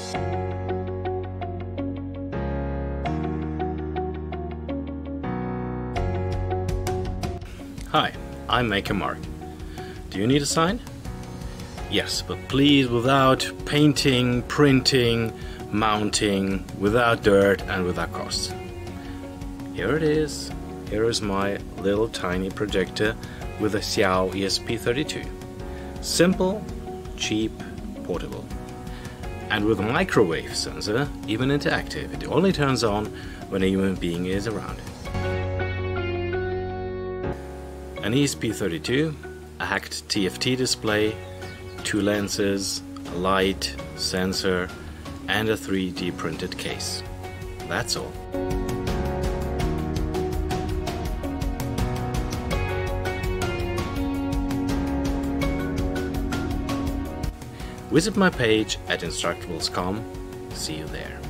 Hi, I'm Maker Mark. Do you need a sign? Yes, but please without painting, printing, mounting, without dirt and without cost. Here it is. Here is my little tiny projector with a XIAO ESP32. Simple, cheap, portable. And with a microwave sensor, even interactive. It only turns on when a human being is around it. An ESP32, a hacked TFT display, 2 lenses, a light, sensor, and a 3D printed case. That's all. Visit my page at instructables.com. See you there.